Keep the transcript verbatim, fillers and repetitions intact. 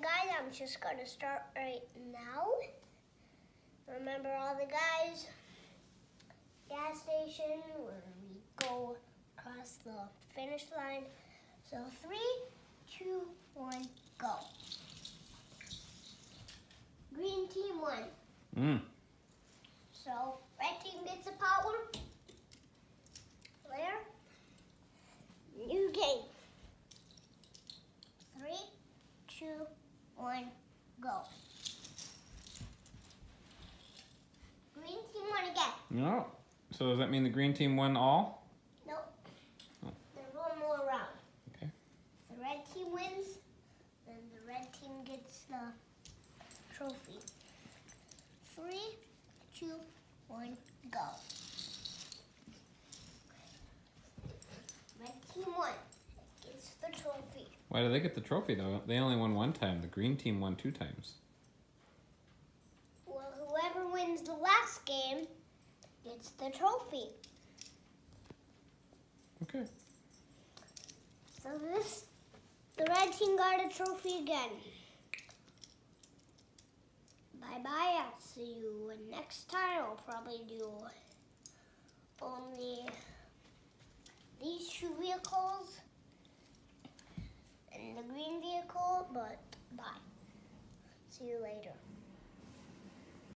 guys, I'm just gonna start right now. Remember all the guys, gas station where we go across the finish line. So three, two, one, go. Green team won. Mm. So red team gets a power. Blair, new game. Three, two, one, go. Green team won again. No. So does that mean the green team won all? Nope. Oh. There's one more round. Okay. The red team wins, then the red team gets the trophy. Three, two, one, go. Red team won. Gets the trophy. Why do they get the trophy though? They only won one time. The green team won two times. Well, whoever wins the last game gets the trophy. Okay. So this, the red team got a trophy again. Bye-bye, I'll see you next time. I'll probably do only these two vehicles and the green vehicle, but bye. See you later.